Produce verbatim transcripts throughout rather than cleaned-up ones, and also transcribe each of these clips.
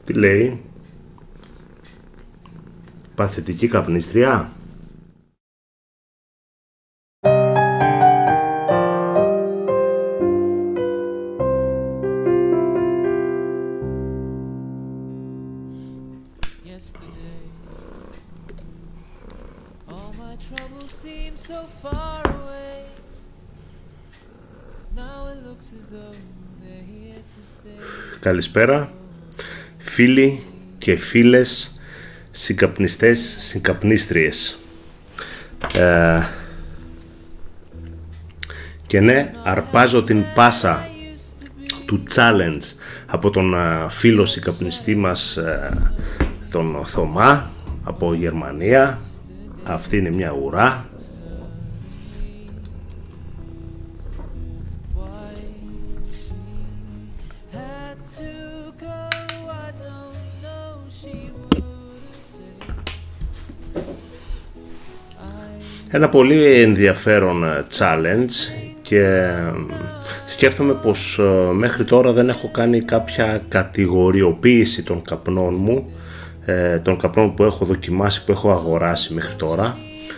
Τι λέει? Παθητική καπνίστρια. Καλησπέρα φίλοι και φίλες, συγκαπνιστές, συγκαπνίστριες. ε, Και ναι, αρπάζω την πάσα του challenge από τον uh, φίλο συγκαπνιστή μας, uh, τον Θωμά από Γερμανία. Αυτή είναι μια ουρά. Ένα πολύ ενδιαφέρον challenge και σκέφτομαι πως μέχρι τώρα δεν έχω κάνει κάποια κατηγοριοποίηση των καπνών μου, των καπνών που έχω δοκιμάσει, που έχω αγοράσει μέχρι τώρα,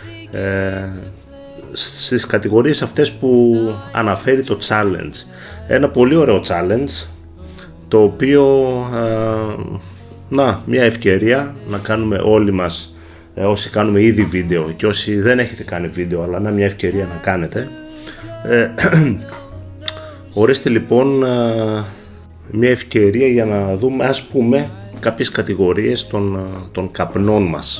στις κατηγορίες αυτές που αναφέρει το challenge. Ένα πολύ ωραίο challenge, το οποίο, να, μια ευκαιρία να κάνουμε όλοι μας, όσοι κάνουμε ήδη βίντεο και όσοι δεν έχετε κάνει βίντεο, αλλά να μια ευκαιρία να κάνετε. ε, Ορίστε λοιπόν μια ευκαιρία για να δούμε, ας πούμε, κάποιες κατηγορίες των, των καπνών μας.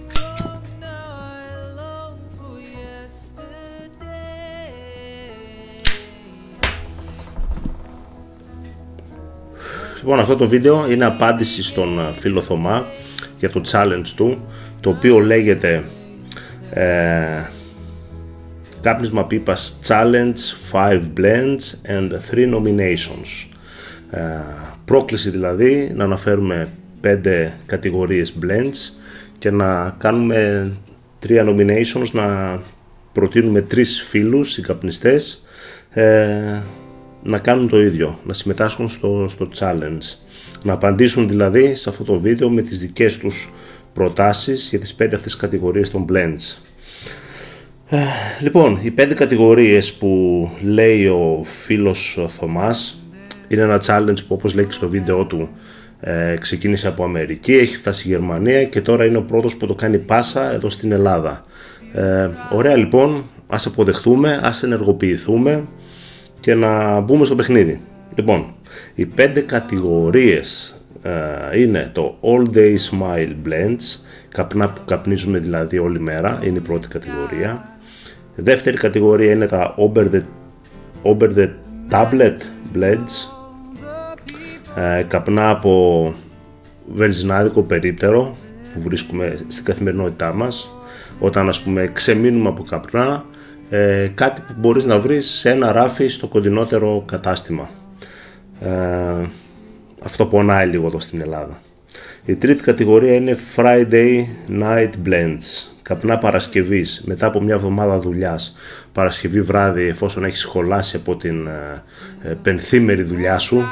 Λοιπόν, αυτό το βίντεο είναι απάντηση στον φίλο Θωμά για το challenge του, το οποίο λέγεται ε, κάπνισμα πίπας challenge five blends and three nominations. ε, Πρόκληση δηλαδή να αναφέρουμε πέντε κατηγορίες blends και να κάνουμε τρία nominations, να προτείνουμε τρεις φίλους συγκαπνιστές ε, να κάνουν το ίδιο, να συμμετάσχουν στο, στο challenge, να απαντήσουν δηλαδή σε αυτό το βίντεο με τις δικές τους προτάσεις για τις πέντε αυτές κατηγορίες των blends. Λοιπόν, οι πέντε κατηγορίες που λέει ο φίλος ο Θωμάς είναι ένα challenge που, όπως λέει και στο βίντεο του, ε, ξεκίνησε από Αμερική, έχει φτάσει στη Γερμανία και τώρα είναι ο πρώτος που το κάνει πάσα εδώ στην Ελλάδα. ε, Ωραία λοιπόν, ας αποδεχτούμε, ας ενεργοποιηθούμε και να μπούμε στο παιχνίδι. Λοιπόν, οι πέντε κατηγορίες Uh, είναι το All Day Smile Blends, καπνά που καπνίζουμε δηλαδή όλη μέρα, είναι η πρώτη κατηγορία. Η δεύτερη κατηγορία είναι τα Over the, over the Tablet Blends, uh, καπνά από βενζινάδικο περίπτερο που βρίσκουμε στην καθημερινότητά μας όταν, ας πούμε, ξεμείνουμε από καπνά, uh, κάτι που μπορείς να βρεις σε ένα ράφι στο κοντινότερο κατάστημα. uh, Αυτό πονάει λίγο εδώ στην Ελλάδα. Η τρίτη κατηγορία είναι Friday Night Blends, καπνά Παρασκευής, μετά από μια εβδομάδα δουλειάς, Παρασκευή βράδυ, εφόσον έχεις σχολάσει από την ε, πενθήμερη δουλειά σου.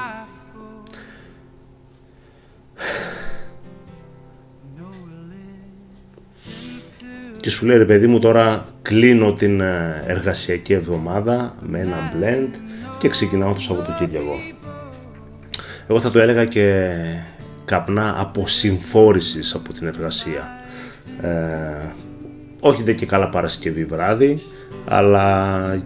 Και σου λέει, ρε παιδί μου, τώρα κλείνω την εργασιακή εβδομάδα με ένα blend και ξεκινάω το Σαββατοκύριακο. Εγώ θα το έλεγα και καπνά αποσυμφόρησης από την εργασία. Ε, όχι δε και καλά Παρασκευή βράδυ, αλλά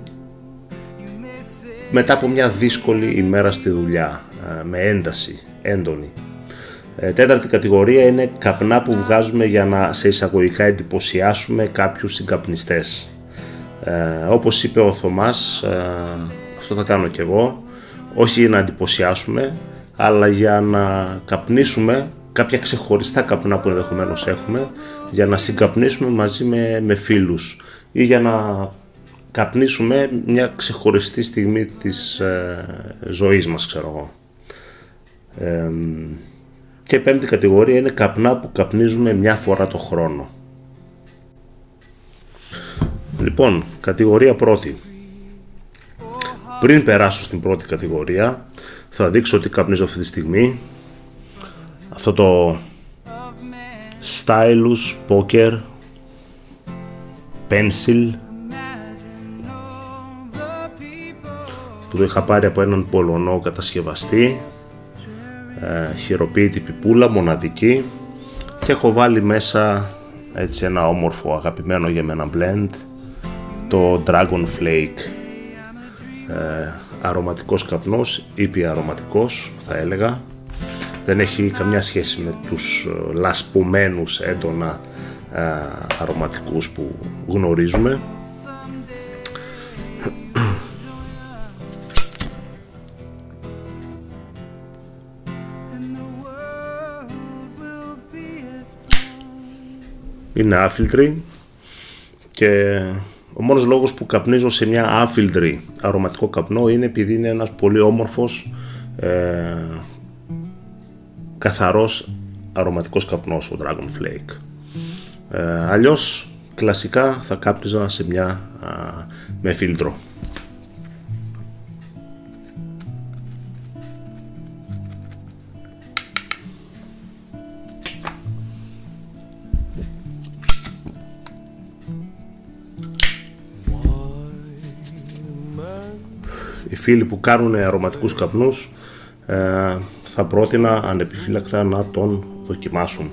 μετά από μια δύσκολη ημέρα στη δουλειά, ε, με ένταση, έντονη. Ε, τέταρτη κατηγορία είναι καπνά που βγάζουμε για να, σε εισαγωγικά, εντυπωσιάσουμε κάποιους συγκαπνιστές. Ε, όπως είπε ο Θωμάς, ε, αυτό θα κάνω κι εγώ, όχι για να εντυπωσιάσουμε, αλλά για να καπνίσουμε κάποια ξεχωριστά καπνά που ενδεχομένως έχουμε, για να συγκαπνίσουμε μαζί με, με φίλους ή για να καπνίσουμε μια ξεχωριστή στιγμή της ε, ζωής μας, ξέρω εγώ. Ε, και η πέμπτη κατηγορία είναι καπνά που καπνίζουμε μια φορά το χρόνο. Λοιπόν, κατηγορία πρώτη. Πριν περάσω στην πρώτη κατηγορία, θα δείξω ότι καπνίζω αυτή τη στιγμή. αυτό το Stylus Poker Pencil που το είχα πάρει από έναν Πολωνό κατασκευαστή, ε, χειροποίητη πιπούλα, μοναδική, και έχω βάλει μέσα έτσι ένα όμορφο αγαπημένο για μένα blend, το Dragon Flake, ε, αρωματικός καπνός, ήπια αρωματικός θα έλεγα, δεν έχει καμιά σχέση με τους λασπωμένους έντονα ε, αρωματικούς που γνωρίζουμε. Είναι άφιλτρη και ο μόνος λόγος που καπνίζω σε μια άφιλτρη αρωματικό καπνό είναι επειδή είναι ένας πολύ όμορφος ε, καθαρός αρωματικός καπνός ο Dragon Flake. Ε, αλλιώς κλασικά θα κάπνιζα σε μια α, με φίλτρο. Οι φίλοι που κάνουν αρωματικούς καπνούς ε, θα πρότεινα ανεπιφύλακτα να τον δοκιμάσουν.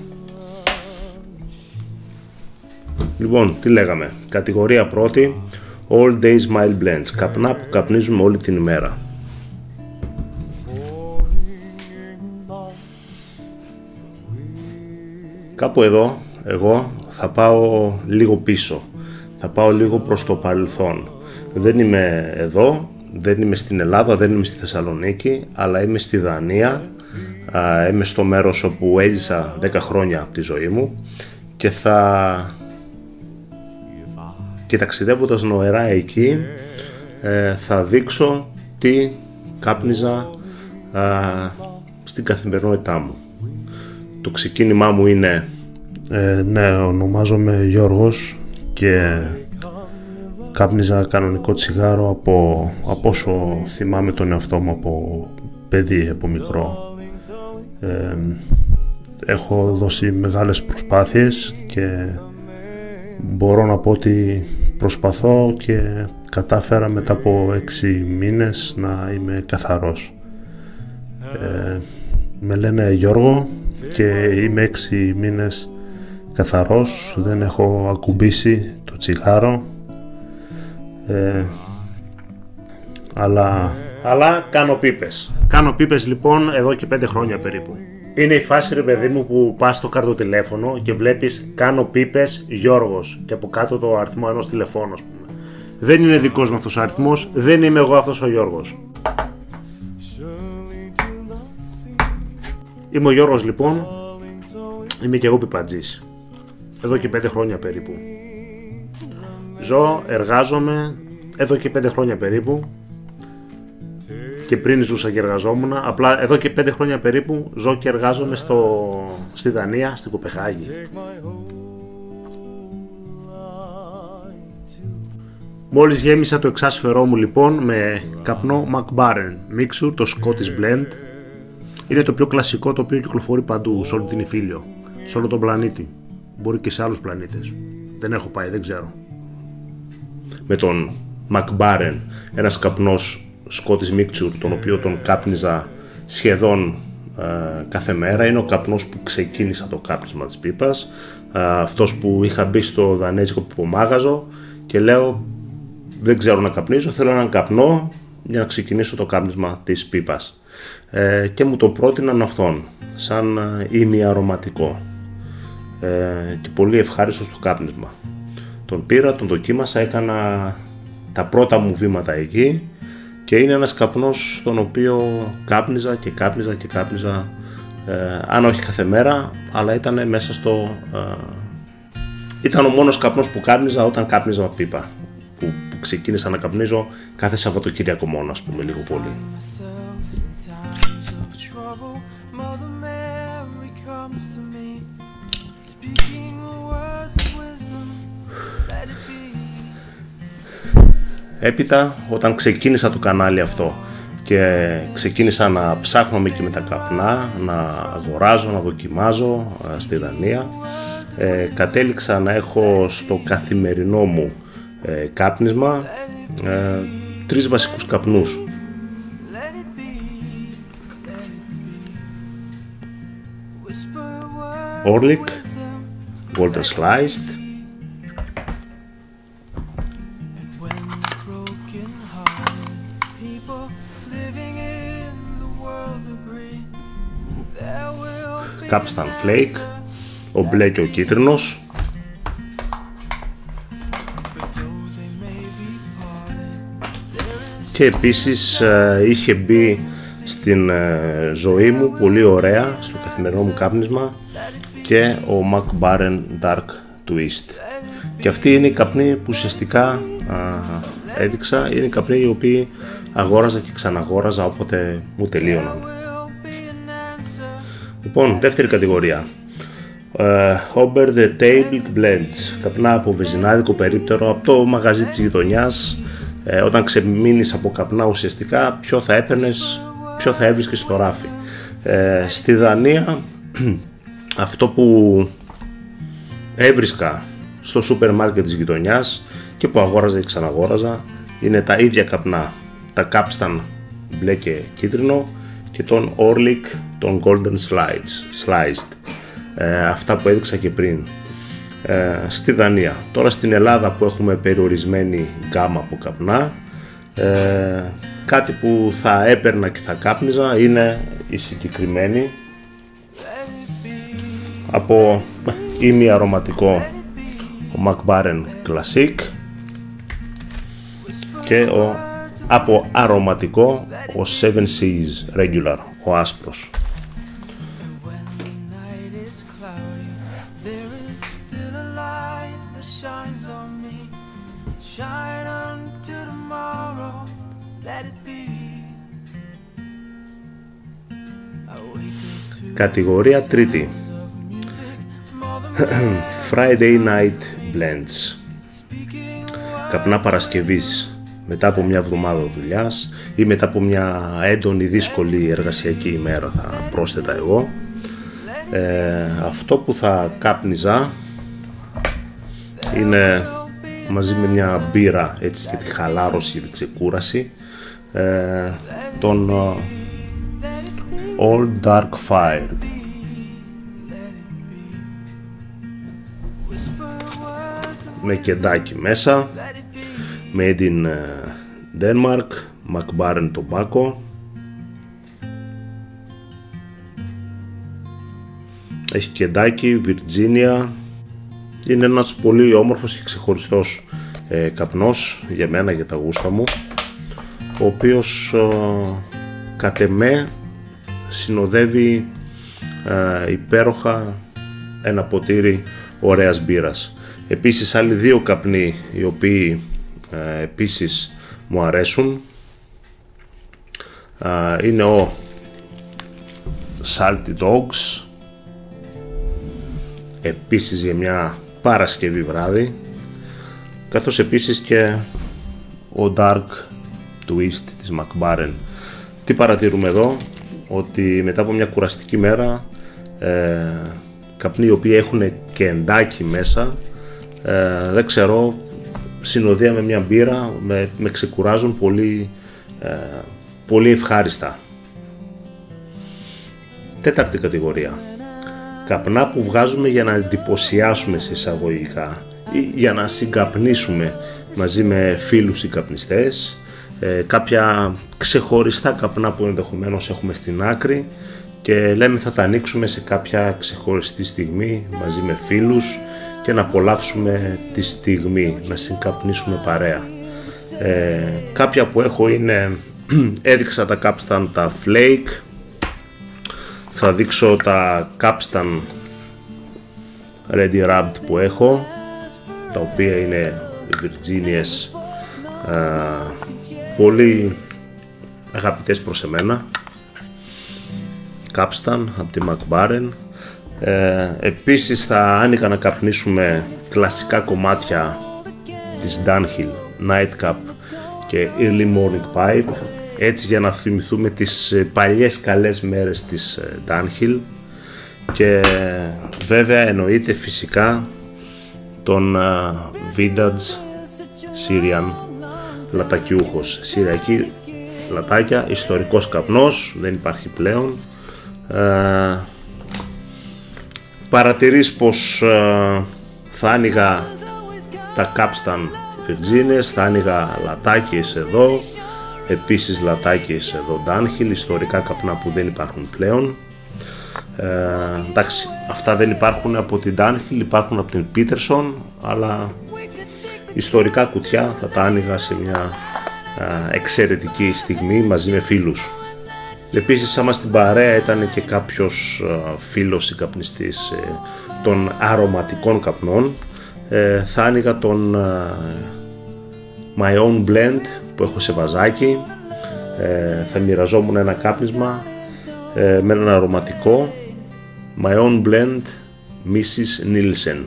Λοιπόν, τι λέγαμε, κατηγορία πρώτη, All Day Smile Blends, καπνά που καπνίζουμε όλη την ημέρα. Κάπου εδώ εγώ θα πάω λίγο πίσω, θα πάω λίγο προς το παρελθόν. Δεν είμαι εδώ, δεν είμαι στην Ελλάδα, δεν είμαι στη Θεσσαλονίκη, αλλά είμαι στη Δανία, είμαι στο μέρος όπου έζησα δέκα χρόνια από τη ζωή μου και θα και ταξιδεύοντας νοερά εκεί θα δείξω τι κάπνιζα στην καθημερινότητά μου. Το ξεκίνημά μου είναι ε, ναι, ονομάζομαι Γιώργος και κάπνιζα κανονικό τσιγάρο από, από όσο θυμάμαι τον εαυτό μου από παιδί, από μικρό. Ε, έχω δώσει μεγάλες προσπάθειες και μπορώ να πω ότι προσπαθώ και κατάφερα μετά από έξι μήνες να είμαι καθαρός. Ε, με λένε Γιώργο και είμαι έξι μήνες καθαρός, δεν έχω ακουμπήσει το τσιγάρο. Ε, αλλά, αλλά κάνω πίπες. Κάνω πίπες λοιπόν εδώ και πέντε χρόνια περίπου. Είναι η φάση, ρε παιδί μου, που πας στο καρτοτηλέφωνο και βλέπεις κάνω πίπες Γιώργος και από κάτω το αριθμό ενός τηλεφώνου, ας πούμε. Δεν είναι δικός μου αυτός ο αριθμός, δεν είμαι εγώ αυτός ο Γιώργος. Είμαι ο Γιώργος λοιπόν, είμαι και εγώ πιπατζής. Εδώ και πέντε χρόνια περίπου. Ζω, εργάζομαι εδώ και πέντε χρόνια περίπου και πριν ζούσα και εργαζόμουν, απλά εδώ και πέντε χρόνια περίπου ζω και εργάζομαι στο, στη Δανία, στην Κοπεχάγη. Μόλις γέμισα το εξάσφαιρό μου λοιπόν με καπνό Mac Baren Mixture, το Scottish Blend. Είναι το πιο κλασικό, το οποίο κυκλοφορεί παντού, σε όλη την Ιφίλιο, σε όλο τον πλανήτη. Μπορεί και σε άλλους πλανήτες. Δεν έχω πάει, δεν ξέρω. Με τον Mac Baren, ένας καπνός Scottish Mixture, τον οποίο τον κάπνιζα σχεδόν ε, κάθε μέρα. Είναι ο καπνός που ξεκίνησα το κάπνισμα της πίπας, ε, αυτός που είχα μπει στο δανέζικο πιπομάγαζο και λέω δεν ξέρω να καπνίζω, θέλω έναν καπνό για να ξεκινήσω το κάπνισμα της πίπας. Ε, και μου το πρότειναν αυτόν σαν ε, ημιαρωματικό ε, και πολύ ευχάριστο στο κάπνισμα. Τον πήρα, τον δοκίμασα, έκανα τα πρώτα μου βήματα εκεί και είναι ένας καπνός στον οποίο κάπνιζα και κάπνιζα και κάπνιζα ε, αν όχι κάθε μέρα, αλλά ήταν μέσα στο ε, ήταν ο μόνος καπνός που κάπνιζα όταν κάπνιζα πίπα, που, που ξεκίνησα να καπνίζω κάθε Σαββατοκύριακο μόνο, ας πούμε, λίγο πολύ. Έπειτα, όταν ξεκίνησα το κανάλι αυτό και ξεκίνησα να ψάχνω εκεί με τα καπνά, να αγοράζω, να δοκιμάζω στη Δανία. Ε, κατέληξα να έχω στο καθημερινό μου ε, κάπνισμα ε, τρεις βασικούς καπνούς. Orlik, Golden Sliced, Capstan Flake, ο μπλε και ο κίτρινος, και επίσης ε, είχε μπει στην ε, ζωή μου πολύ ωραία στο καθημερινό μου κάπνισμα και ο Mac Baren Dark Twist. Και αυτοί είναι οι καπνοί που ουσιαστικά α, έδειξα, είναι οι καπνοί οι οποίοι αγόραζα και ξαναγόραζα όποτε μου τελείωναν. Λοιπόν, δεύτερη κατηγορία, uh, Over the Table Blends, καπνά από βεζινάδικο περίπτερο από το μαγαζί της γειτονιάς. Ε, όταν ξεμείνεις από καπνά ουσιαστικά, ποιο θα έπαιρνες, ποιο θα έβρισκες στο ράφι. Ε, στη Δανία αυτό που έβρισκα στο σούπερ μάρκετ της γειτονιάς και που αγόραζα και ξαναγόραζα είναι τα ίδια καπνά, τα Capstan μπλε και κίτρινο και τον Orlik, τον Golden Slides, Sliced, ε, αυτά που έδειξα και πριν. Ε, στη Δανία. Τώρα στην Ελλάδα που έχουμε περιορισμένη γκάμα από καπνά, ε, κάτι που θα έπαιρνα και θα κάπνιζα είναι η συγκεκριμένη από ημιαρωματικό ο Mac Baren Classic και ο από αρωματικό ο Seven Seas Regular, ο άσπρος. Κατηγορία τρίτη, Friday Night Blends, καπνά Παρασκευής μετά από μια εβδομάδα δουλειάς ή μετά από μια έντονη δύσκολη εργασιακή ημέρα, θα πρόσθετα εγώ. Ε, αυτό που θα κάπνιζα είναι μαζί με μια μπύρα έτσι για τη χαλάρωση και τη ξεκούραση, ε, τον uh, Old Dark Fire, με κεντάκι μέσα, made in Denmark, Mac Baren Tobacco. Έχει κεντάκι, Virginia. Είναι ένας πολύ όμορφος και ξεχωριστός ε, καπνός για μένα, για τα γούστα μου, ο οποίος ε, κατ' εμέ συνοδεύει ε, υπέροχα ένα ποτήρι ωραίας μπύρας. Επίσης άλλοι δύο καπνοί οι οποίοι ε, επίσης μου αρέσουν ε, είναι ο Salty Dogs, επίσης για μια Παρασκευή βράδυ, καθώς επίσης και ο Dark Twist της Mac Baren. Τι παρατηρούμε εδώ, ότι μετά από μια κουραστική μέρα ε, καπνοί οι οποίοι έχουν κεντάκι μέσα, ε, δεν ξέρω, συνοδεία με μια μπύρα με, με ξεκουράζουν πολύ, ε, πολύ ευχάριστα. Τέταρτη κατηγορία, καπνά που βγάζουμε για να εντυπωσιάσουμε σε εισαγωγικά ή για να συγκαπνίσουμε μαζί με φίλους ή καπνιστές, ε, κάποια ξεχωριστά καπνά που ενδεχομένως έχουμε στην άκρη και λέμε θα τα ανοίξουμε σε κάποια ξεχωριστή στιγμή μαζί με φίλους και να απολαύσουμε τη στιγμή, να συγκαπνίσουμε παρέα. Ε, κάποια που έχω είναι, έδειξα τα Capstan τα Flake, θα δείξω τα Capstan Ready Rubbed που έχω, τα οποία είναι Virginias, ε, πολύ αγαπητές προς εμένα. Capstan από τη Mac Baren. Ε, επίσης θα άνοιγα να καπνίσουμε κλασικά κομμάτια της Dunhill, Nightcap και Early Morning Pipe, έτσι για να θυμηθούμε τις παλιές καλές μέρες της Dunhill, και βέβαια εννοείται φυσικά τον vintage Syrian λατακιούχος. Συριακή λατάκια, ιστορικός καπνός, δεν υπάρχει πλέον. Ε, παρατηρείς πως ε, θα άνοιγα τα Capstan Virginias, θα άνοιγα λατάκιες εδώ, επίσης λατάκιες εδώ Dunhill, ιστορικά καπνά που δεν υπάρχουν πλέον. Ε, εντάξει, αυτά δεν υπάρχουν από την Dunhill, υπάρχουν από την Peterson, αλλά ιστορικά κουτιά θα τα άνοιγα σε μια ε, εξαιρετική στιγμή μαζί με φίλους. Επίσης, άμα στην παρέα ήταν και κάποιος ε, φίλος ή καπνιστής ε, των αρωματικών καπνών, ε, θα άνοιγα τον ε, My Own Blend που έχω σε βαζάκι, ε, θα μοιραζόμουν ένα κάπνισμα ε, με έναν αρωματικό My Own Blend μίσις Nielsen,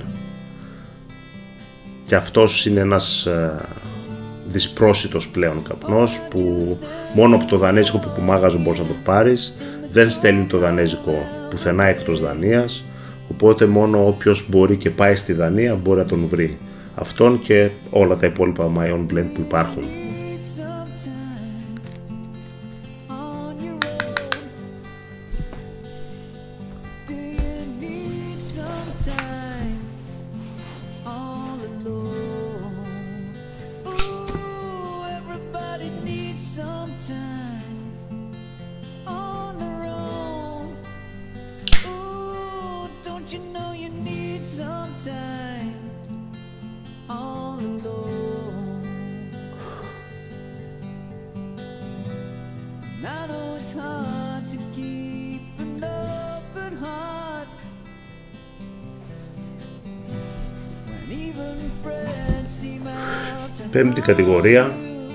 και αυτός είναι ένας ε, δυσπρόσιτος πλέον καπνός που μόνο από το δανέζικο που μάγαζο μπορείς να το πάρεις, δεν στέλνει το δανέζικο πουθενά εκτός Δανίας, οπότε μόνο όποιος μπορεί και πάει στη Δανία μπορεί να τον βρει αυτόν και όλα τα υπόλοιπα My Own Blend που υπάρχουν. Πέμπτη κατηγορία,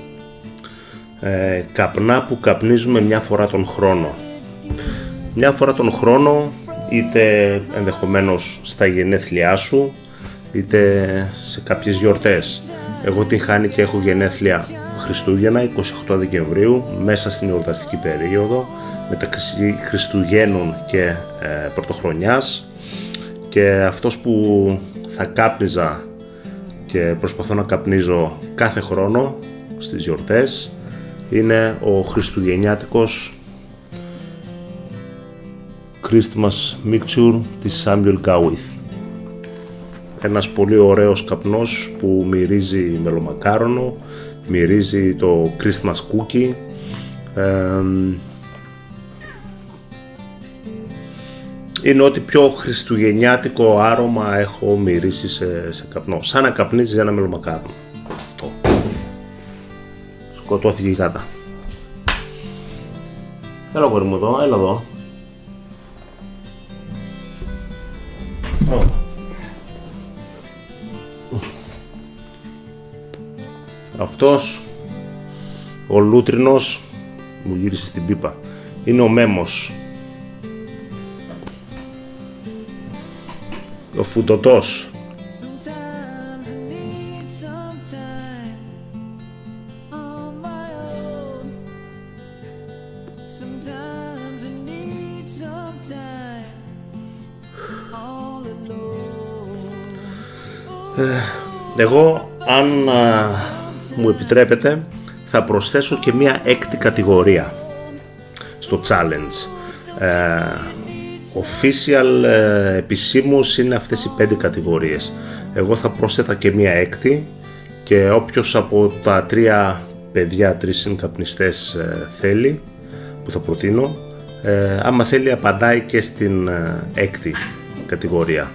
ε, καπνά που καπνίζουμε μια φορά τον χρόνο. Μια φορά τον χρόνο, είτε ενδεχομένως στα γενέθλιά σου, είτε σε κάποιες γιορτές. Εγώ την χάνει και έχω γενέθλια Χριστούγεννα, είκοσι οκτώ Δεκεμβρίου, μέσα στην εορταστική περίοδο, μεταξύ Χριστουγέννων και ε, Πρωτοχρονιάς, και αυτός που θα κάπνιζα και προσπαθώ να καπνίζω κάθε χρόνο στις γιορτές είναι ο χριστουγεννιάτικος Christmas Mixture της Samuel Gawith. Ένας πολύ ωραίος καπνός που μυρίζει μελομακάρονο, μυρίζει το Christmas cookie, ε, είναι ό,τι πιο χριστουγεννιάτικο άρωμα έχω μυρίσει σε, σε καπνό. Σαν να καπνίζεις ένα μελομακάρονο. Αυτό. Σκοτώθηκε η γάτα. Έλα κορί μου εδώ, έλα εδώ. Oh. Αυτός ο λούτρινος μου γύρισε στην πίπα. Είναι ο Μέμος. Ο φουτωτός. Εγώ, αν α, μου επιτρέπετε, θα προσθέσω και μία έκτη κατηγορία στο challenge. Ε, official, ε, επισήμως είναι αυτές οι πέντε κατηγορίες. Εγώ θα πρόσθετα και μία έκτη, και όποιος από τα τρία παιδιά, τρεις συνκαπνιστές ε, θέλει, που θα προτείνω, ε, άμα θέλει απαντάει και στην ε, έκτη κατηγορία.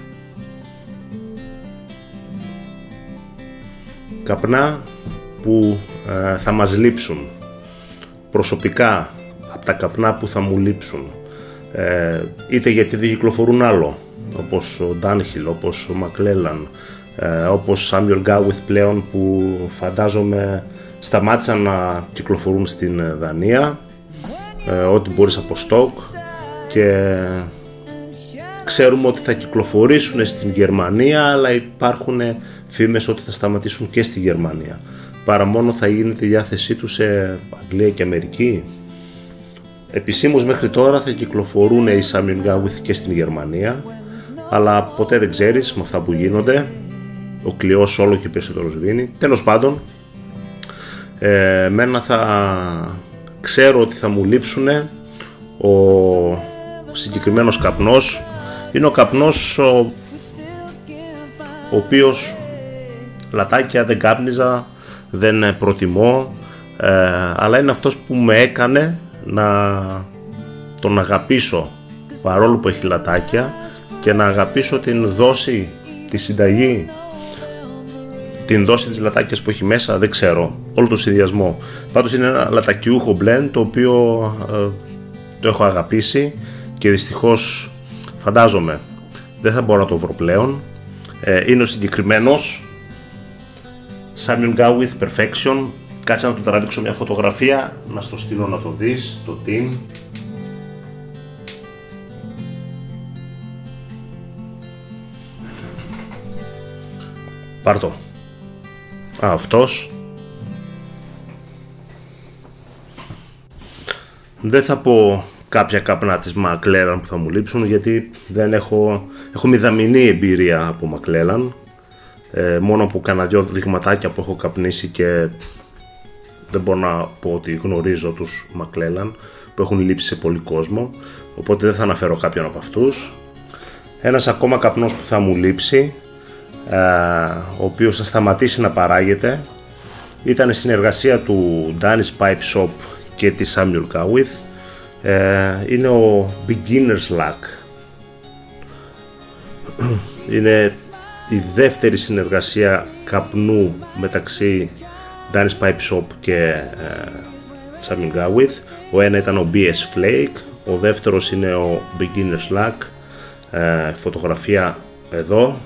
Καπνά που ε, θα μας λείψουν προσωπικά, από τα καπνά που θα μου λείψουν, ε, είτε γιατί δεν κυκλοφορούν άλλο, όπως ο Dunhill, όπως ο Maclellan, ε, όπως Samuel Gawith πλέον, που φαντάζομαι σταμάτησαν να κυκλοφορούν στην Δανία, ε, ό,τι μπορείς από στόκ, και ξέρουμε ότι θα κυκλοφορήσουν στην Γερμανία, αλλά υπάρχουν φήμες ότι θα σταματήσουν και στη Γερμανία. παρά μόνο θα γίνεται η διάθεσή του σε Αγγλία και Αμερική. Επισήμως μέχρι τώρα θα κυκλοφορούν οι Samuel Gawith και στην Γερμανία, αλλά ποτέ δεν ξέρεις με αυτά που γίνονται, ο κλειός όλο και περισσότερο σβήνει. Τέλος πάντων, ε, μένα θα ξέρω ότι θα μου λείψουν. Ο συγκεκριμένος καπνός είναι ο καπνός ο, ο οποίος λατάκια δεν κάπνιζα, δεν προτιμώ, ε, αλλά είναι αυτός που με έκανε να τον αγαπήσω παρόλο που έχει λατάκια και να αγαπήσω την δόση, τη συνταγή, την δόση της λατάκιας που έχει μέσα, δεν ξέρω, όλο το συνδυασμό. Πάντως είναι ένα λατακιούχο blend το οποίο ε, το έχω αγαπήσει και δυστυχώς φαντάζομαι δεν θα μπορώ να το βρω πλέον. Ε, είναι ο συγκεκριμένος Samuel Gawith Perfection. Κάτσε να του τραβήξω μια φωτογραφία, να στο στείλω να το δεις, το tin. Πάρ' το. Α, αυτός. Δεν θα πω κάποια καπνά της McLaren που θα μου λείψουν, γιατί δεν έχω, έχω μηδαμινή εμπειρία από McLaren. Ε, μόνο από κανένα δυο δειγματάκια που έχω καπνίσει και δεν μπορώ να πω ότι γνωρίζω τους McLaren που έχουν λείψει σε πολύ κόσμο, οπότε δεν θα αναφέρω κάποιον από αυτούς. Ένας ακόμα καπνός που θα μου λείψει, ε, ο οποίος θα σταματήσει να παράγεται, ήταν η συνεργασία του Danny's Pipe Shop και της Samuel Gawith. Ε, είναι ο Beginner's Luck. Είναι η δεύτερη συνεργασία καπνού μεταξύ Danny's Pipe Shop και ε, Samuel Gawith. Ο ένα ήταν ο μπι ες Flake, ο δεύτερος είναι ο Beginner's Luck. Ε, φωτογραφία εδώ.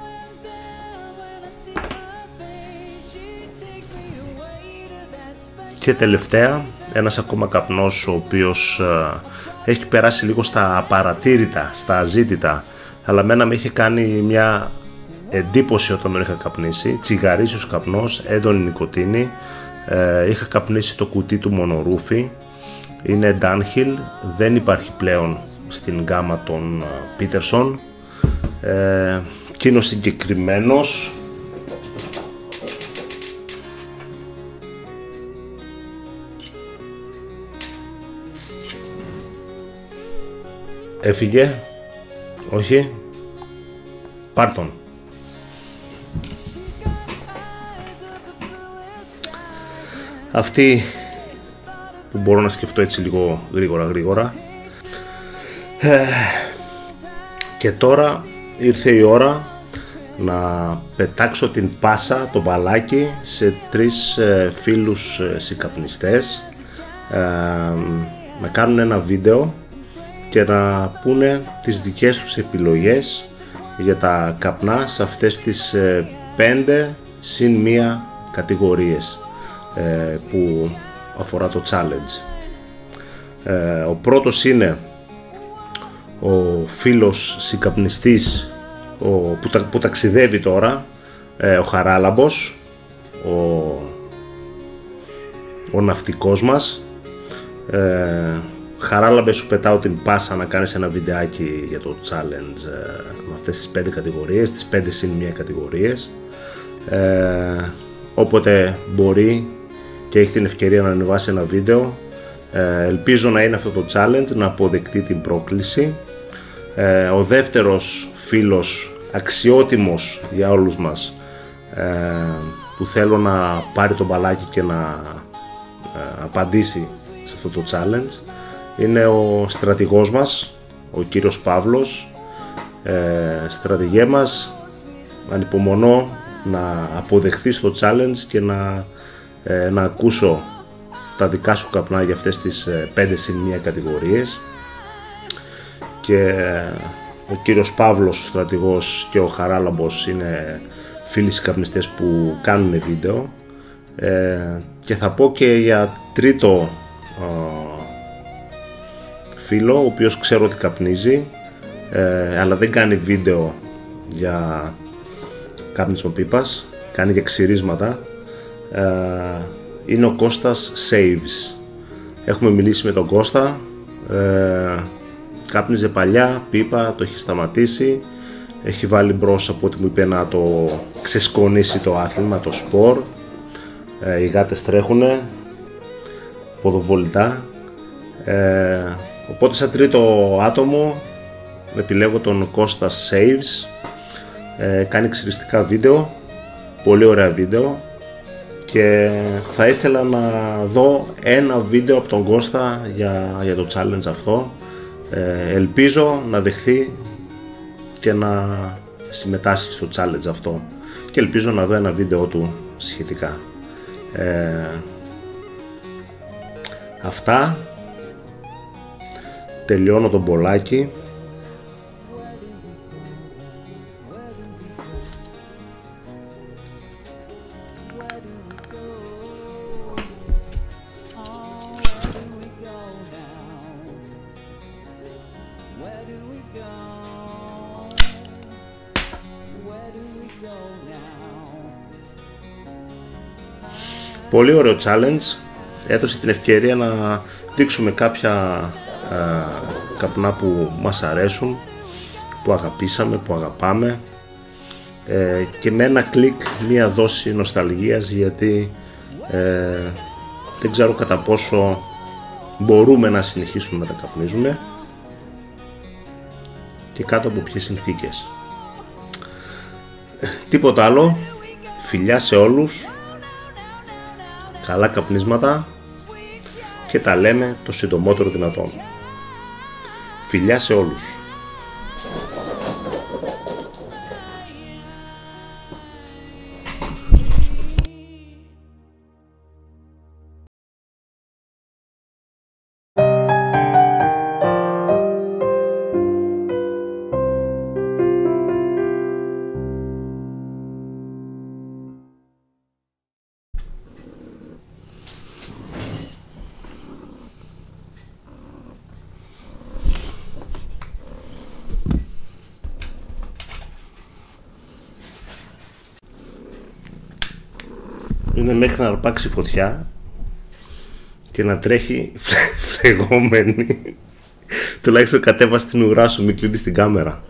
Και τελευταία ένας ακόμα καπνός ο οποίος ε, έχει περάσει λίγο στα απαρατήρητα, στα αζήτητα, αλλά μένα με είχε κάνει μια εντύπωση όταν τον είχα καπνίσει. Τσιγαρίσιος καπνός, έντονη νοικοτήνη. Ε, είχα καπνίσει το κουτί του μονορούφι. Είναι Dunhill, δεν υπάρχει πλέον στην γκάμα των Peterson. Ε, και είναι ο συγκεκριμένος. Έφυγε, όχι, πάρ' τον. Αυτή που μπορώ να σκεφτώ έτσι λίγο γρήγορα γρήγορα. Ε, και τώρα ήρθε η ώρα να πετάξω την πάσα, το μπαλάκι σε τρεις ε, φίλους ε, συγκαπνιστές, ε, να κάνουν ένα βίντεο και να πούνε τις δικές τους επιλογές για τα καπνά σε αυτές τις ε, πέντε συν μία κατηγορίες ε, που αφορά το challenge. Ε, ο πρώτος είναι ο φίλος συγκαπνιστής ο, που, τα, που ταξιδεύει τώρα, ε, ο Χαράλαμπος, ο, ο ναυτικός μας. ε, Χαράλαμπε, σου πετάω την πάσα να κάνεις ένα βιντεάκι για το challenge ε, με αυτές τις πέντε κατηγορίες, τις πέντε συν μία κατηγορίες. Ε, όποτε μπορεί και έχει την ευκαιρία να ανεβάσει ένα βίντεο, ε, ελπίζω να είναι αυτό το challenge, να αποδεκτεί την πρόκληση. Ε, ο δεύτερος φίλος, αξιότιμος για όλους μας, ε, που θέλω να πάρει το μπαλάκι και να ε, απαντήσει σε αυτό το challenge, είναι ο στρατηγός μας, ο κύριος Παύλος. Ε, στρατηγέ μας, ανυπομονώ να αποδεχθείς το challenge και να, ε, να ακούσω τα δικά σου καπνά για αυτές τις ε, πέντε συν μία κατηγορίες. Και ε, ο κύριος Παύλος, ο στρατηγός, και ο Χαράλαμπος είναι φίλοι συγκαπνιστές που κάνουν βίντεο. Ε, και θα πω και για τρίτο ε, φίλο, ο οποίος ξέρω ότι καπνίζει, ε, αλλά δεν κάνει βίντεο για κάπνισμα πίπας, κάνει για ξυρίσματα. ε, είναι ο Κώστας Saves. Έχουμε μιλήσει με τον Κώστα, ε, κάπνιζε παλιά, πίπα, το έχει σταματήσει, έχει βάλει μπρος από ό,τι μου είπε να το ξεσκονίσει το άθλημα, το σπορ, ε, οι γάτες τρέχουνε, ποδοβολητά, ε, οπότε σαν τρίτο άτομο επιλέγω τον Κώστα Saves, ε, κάνει εξαιριστικά βίντεο, πολύ ωραία βίντεο, και θα ήθελα να δω ένα βίντεο από τον Κώστα για, για το challenge αυτό. Ε, ελπίζω να δεχθεί και να συμμετάσχει στο challenge αυτό και ελπίζω να δω ένα βίντεο του σχετικά. Ε, αυτά, τελειώνω τον μπολάκι. Πολύ ωραίο challenge, έδωσε την ευκαιρία να δείξουμε κάποια α, καπνά που μας αρέσουν, που αγαπήσαμε, που αγαπάμε, ε, και με ένα κλικ μία δόση νοσταλγίας, γιατί ε, δεν ξέρω κατά πόσο μπορούμε να συνεχίσουμε να τα καπνίζουμε και κάτω από ποιες συνθήκες. Τίποτα άλλο, φιλιά σε όλους, καλά καπνίσματα και τα λέμε το συντομότερο δυνατόν. Φιλιά σε όλους. Είναι μέχρι να αρπάξει φωτιά και να τρέχει φλεγόμενη. Τουλάχιστον κατέβασε την ουρά σου, μην κλείνεις την κάμερα.